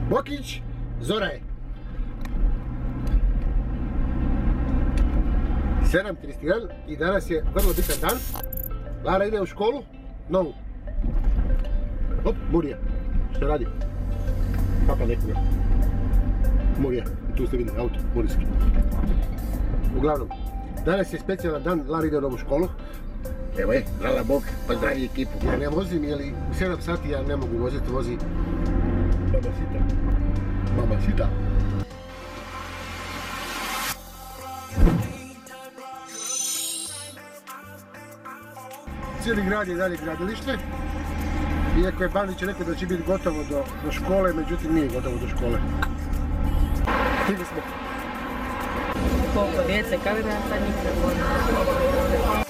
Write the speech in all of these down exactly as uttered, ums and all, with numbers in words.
Bokić, Zora je. sedam trideset jedan i danas je vrlo bitan dan. Lara ide u školu, novu. Op, Murija, što radi? Papa nekoga. Murija, tu ste vidjeli, auto, murijski. Uglavnom, danas je specijalan dan, Lara ide u novu školu. Evo je, hvala Bog, pozdravi ekipu. Ja ne vozim, jer u sedam sati ja ne mogu voziti, vozi Baba Sita. Baba Sita. Cijeli grad je dalje gradilište. Iako je Bandić rekao da će biti gotovo do, do škole, međutim nije gotovo do škole. Stigli smo. Koliko djece, kako da nam sad njih prevodimo?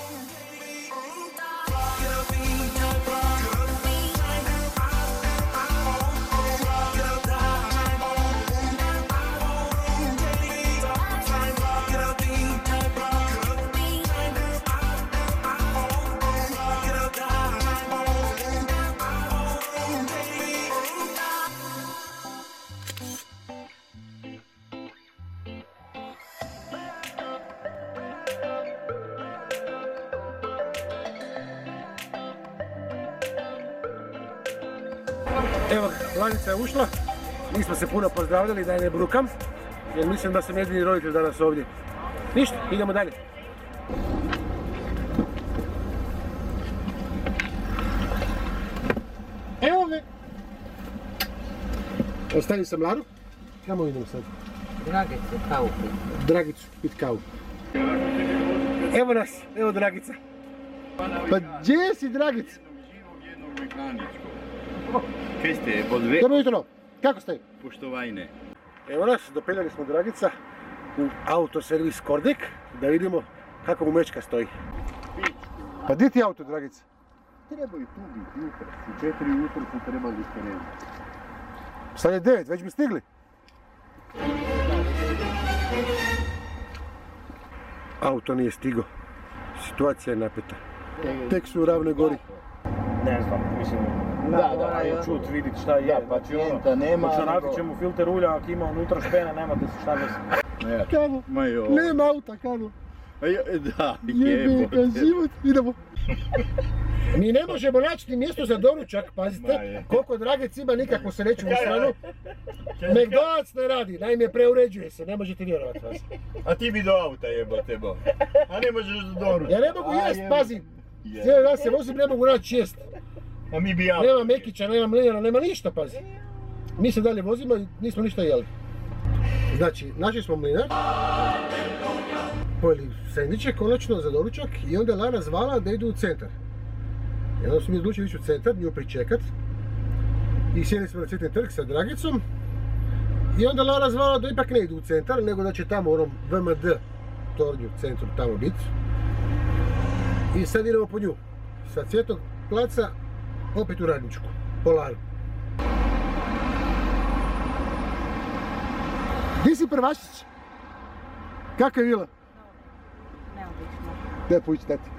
Evo, Larica je ušla, nismo se puno pozdravljali da je ne brukam, jer mislim da sam jedini roditelj danas ovdje. Ništa, idemo dalje. Evo me! Ostavim sam Laru, kamo idemo sad? Dragicu, kavu pit. Dragicu, pit kavu. Evo nas, evo Dragica. Pa gdje si Dragica? Kaj ste, pod ve... Dobro jutro, kako ste? Poštovajne. Evo nas, dopeljali smo Dragica u autoservis Kordek, da vidimo kako mu mečka stoji. Pa di ti auto, Dragica? Trebaju tu biti jutro, u četiri jutro su trebali iskrenuti. Sad je devet, već bi stigli. Auto nije stigo, situacija je napeta. Tek su u Ravnoj Gori. Ne znam, mislim, Da, da, moraju da, čut, vidit šta je. da, pacijenta nema, Znači, nego- onako ćemo filter ulja, ako ima unutra špene, nemate se šta mislim. Kamo? Ma jo. Nema auta, kamo? A jo, Da, Jebe jebote. ga život, idemo. Mi ne možemo naći ni mjesto za doručak, Ma pazite, je. koliko Dragec ima nikakvu sreću u stranu. McDonald's ne radi, naime preuređuje se, ne možete vjerovati vas. A ti bi do auta jebote bo. A ne možeš do doručka. Ja ne mogu A, jest, jebote. pazi, Je. cijeli dan se vozim, ne mogu naći jest. A mi bi auto. Nema Mekića, nema Mlinara, nema ništa, pazi. Mi se dalje vozimo i nismo ništa jeli. Znači, našli smo Mlinar, pojeli sendviče konačno za doručak i onda je Lara zvala da idu u centar. I onda smo mi odlučili ići u centar, nju pričekat. I sjeli smo na Cvjetni trg sa Dragicom. I onda Lara zvala da ipak ne idu u centar, nego da će tamo u onom V M D tornju centru tamo biti. I sad idemo po nju. Sa Cvjetnog placa opet u Radničku, po Laru. Gdje si prvašić? Kako je bilo? Neobično. Daj povući tati.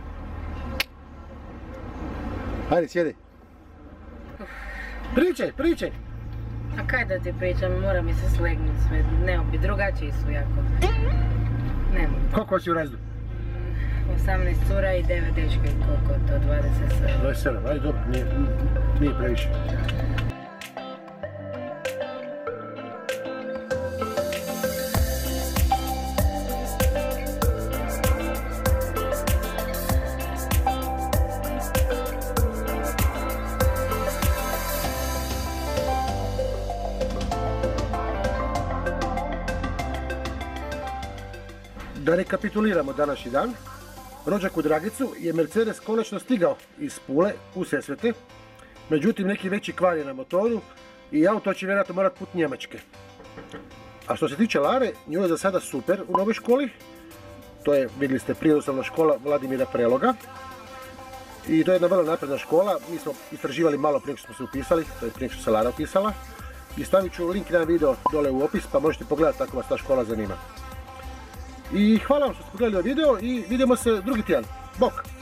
Ajde, sjedi. Pričaj, pričaj. A kaj da ti pričam, mora mi se slegnuti sve, neobi, drugačiji su jako. Ne mogu. Koliko si u razdu? osamnaest cura i devet dečka i koliko to, dvadeset sedam. dvadeset sedam, ajde dobro, nije, nije previše. Da rekapituliramo današnji dan. Rođak u Dragicu je Mercedes konačno stigao iz Pule u Sesvete. Međutim, neki veći kvar je na motoru i auto će vjerojatno morati put Njemačke. A što se tiče Lare, njoj je za sada super u novoj školi. To je, vidjeli ste, prirodoslovna škola Vladimira Preloga. I to je jedna vrlo napredna škola. Mi smo istraživali malo prije što smo se upisali, to je prije što se Lara upisala. I stavit ću link na video dole u opis pa možete pogledati ako vas ta škola zanima. I hvala vam što ste pogledali ovaj video i vidimo se drugi tjedan. Bok!